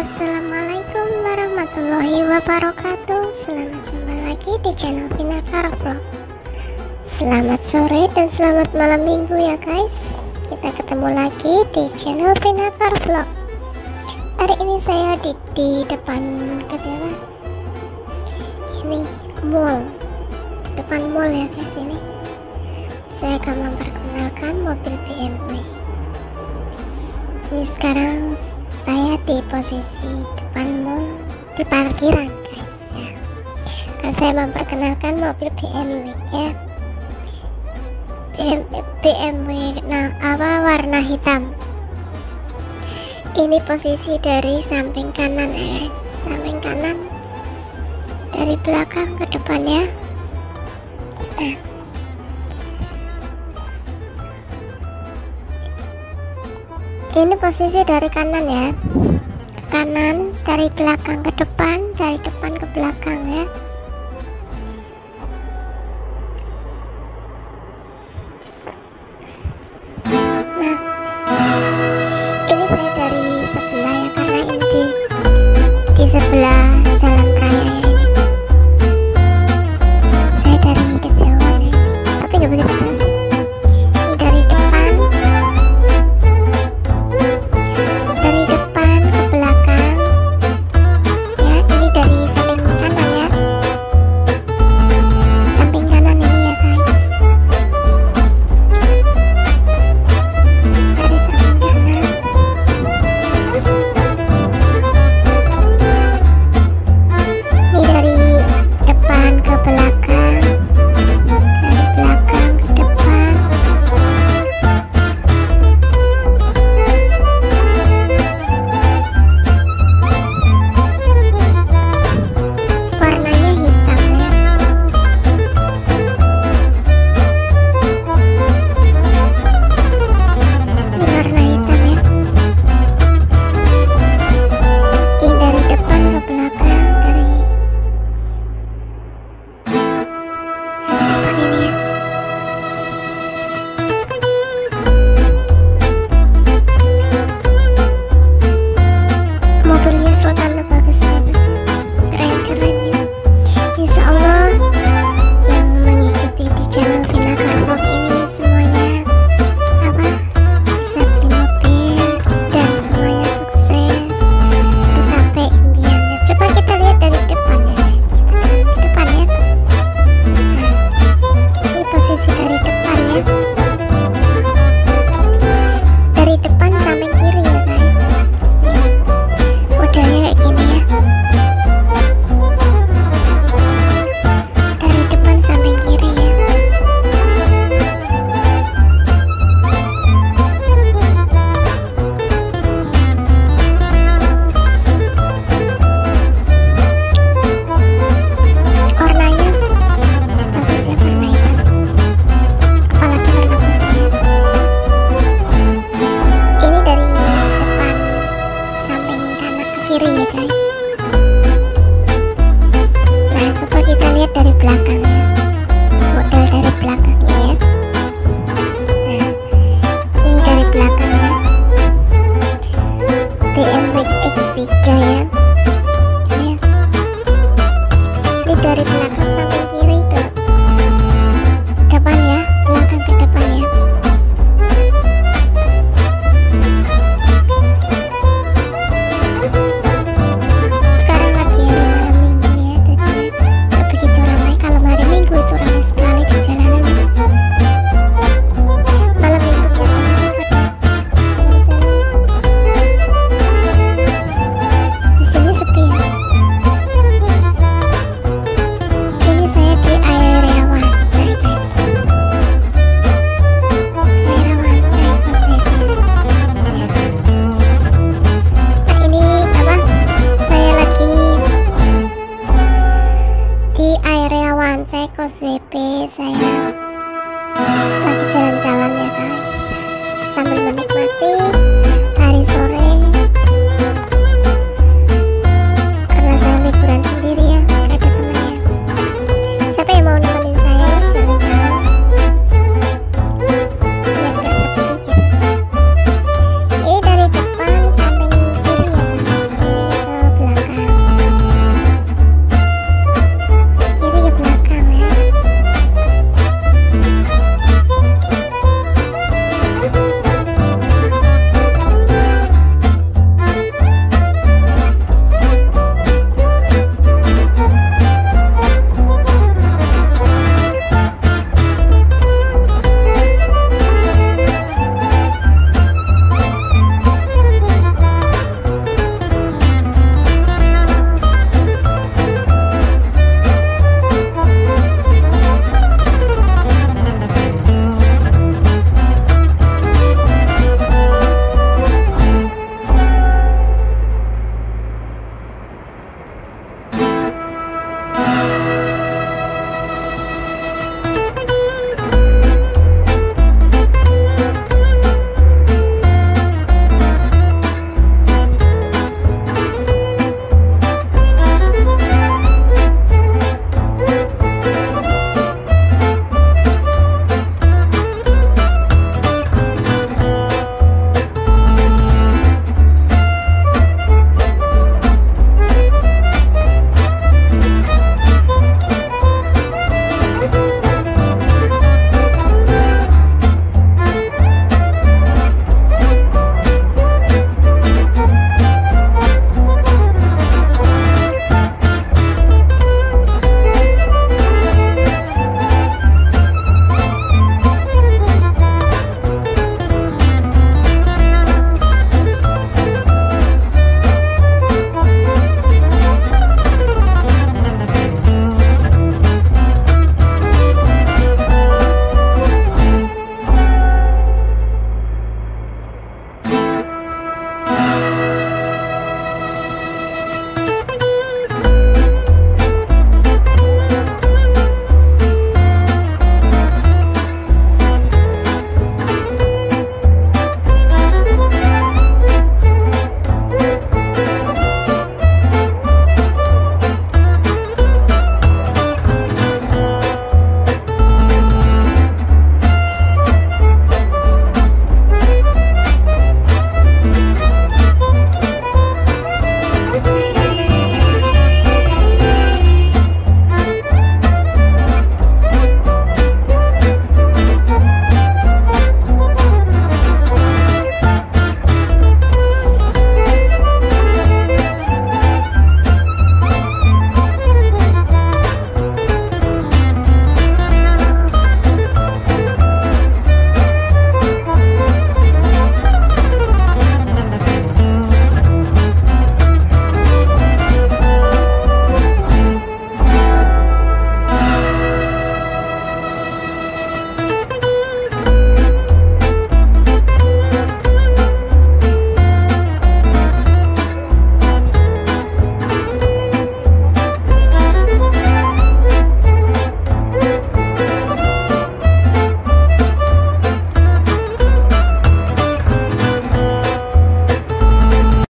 Assalamualaikum warahmatullahi wabarakatuh. Selamat jumpa lagi di channel Vina Karo Vlog. Selamat sore dan selamat malam minggu ya guys. Kita ketemu lagi di channel Vina Karo Vlog. Hari ini saya di depan kedai ini mall, depan mall ya guys. Ini saya akan memperkenalkan mobil BMW. Ini sekarang saya di posisi depan mall di parkiran guys ya. Nah, saya memperkenalkan mobil BMW ya. BMW warna hitam. Ini posisi dari samping kanan ya guys. Samping kanan dari belakang ke depan ya. Nah, ini posisi dari kanan ya, kanan dari belakang ke depan, dari depan ke belakang ya. Nah, ini saya dari sebelah ya, karena ini di sebelah jalan raya ya. Saya dari kejauhan ya, tapi nggak begitu jelas. Ini dari depan ke belakang ya. Ini dari samping kanan ya, samping kanan ini ya guys, dari samping kanan. Ini dari depan ke belakang, dari belakang ke depan. Warnanya hitam ya. Ini warna hitam ya. Ini dari depan ke belakang, dari depan ini ya. Mobilnya suasananya bagus banget, keren-keren ya. Insya Allah yang mengikuti di channel Vina Karo Vlog ini semuanya bisa beli mobil dan semuanya sukses sampai impiannya. Coba kita lihat dari depan ya, kita lihat depan ya. Ini posisi dari depan ya, dari depan samping kiri ya guys. Modelnya kayak gini ya, dari depan samping kiri ya. Warnanya bagus ya, warna hitam, apalagi warna putih. Ini dari depan samping kanan ke kiri ya guys. Nah, coba kita lihat dari belakang ya, model dari belakangnya ya. Nah, ini dari belakang ya, BMW X3 ya. Ini dari belakang samping kiri ke depan ya, belakang ke depan ya. Sekarang lagi hari malam minggu ya, jadi nggak begitu ramai. Kalau hari minggu itu ramai sekali di jalanan ya. Malam minggu biasanya pada jalan-jalan. Di sini sepi ya. Ini saya di area Wancai guys. Area Wancai posisinya. Nah, ini saya lagi di area Wancai Kos WP. Saya